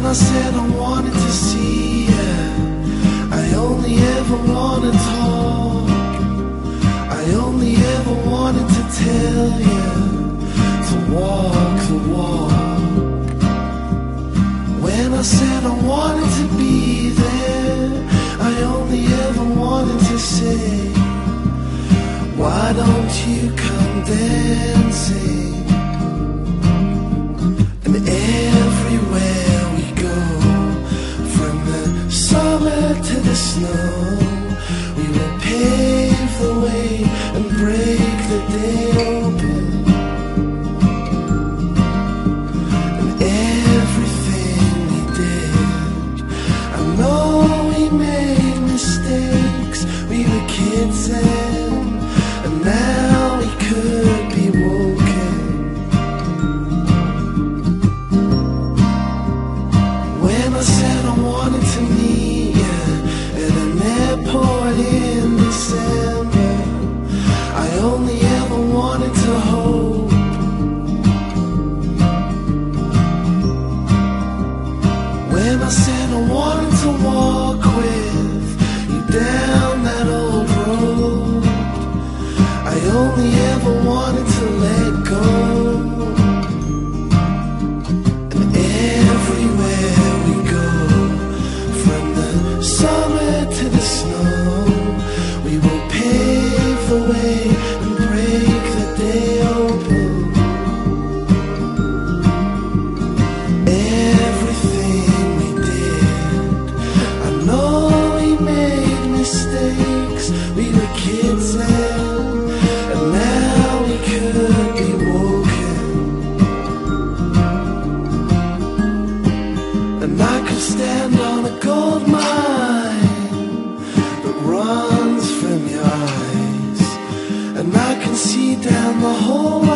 I said I wanted to see you, I only ever wanna talk. I only ever wanted to tell you to walk the walk. When I said I wanted to be there, I only ever wanted to say, why don't you come dancing? And everywhere we go, from the summer to the snow, we will pave the way and break the day open. And everything we did, I know we made mistakes. We were kids then, and now we could be woken. When I said I wanted to meet you at an airport in December, I only ever wanted to hope. When I said I wanted to walk with you down that old road, I only ever wanted to let go. And everywhere we go, from the summer to the snow, we will pave the way and break the day open. Everything we did, I know we made mistakes. We were kids then, and now we could be woken. And I could stand on a gold mine that runs from your eyes, and I can see down the whole